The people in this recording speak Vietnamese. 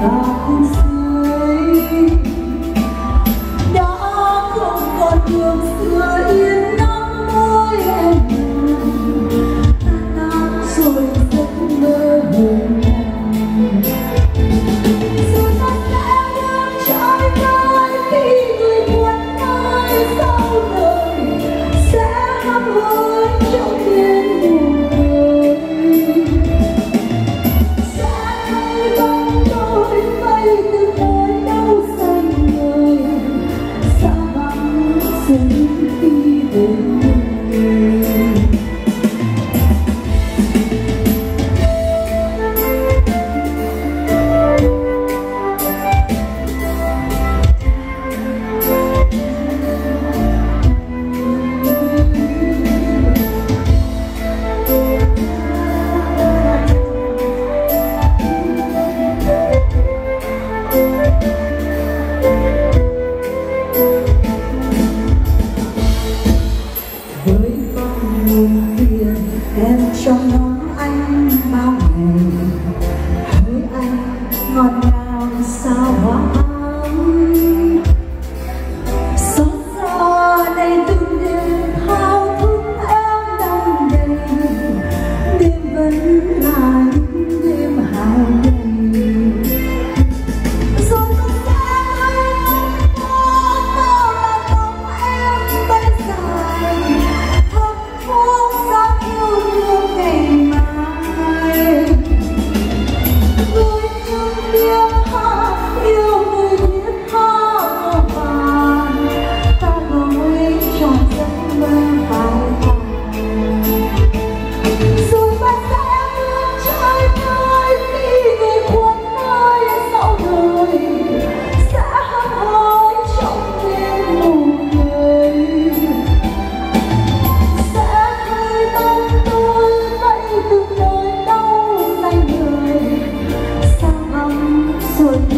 Em trong ngóng anh bao ngày, hỡi anh ngọt ngào sao hoa ấm. Xót xa đây từng đêm thao thức em đong đầy, đêm vẫn là những đêm hao gầy. Rồi tôi sẽ có là tóc em bay dài, thấp thoáng giá yêu thương ngày mai. Với những tiếng hát yêu người biết hát vàng, ta gói trọn giấc mơ phai tàn. Rồi ta sẽ bước trái tới khi người cuốn nơi sau đời, sẽ hát hối trong đêm mù người. Sẽ thấy tâm tôi vậy từng đời đau dành người, sao ấm rồi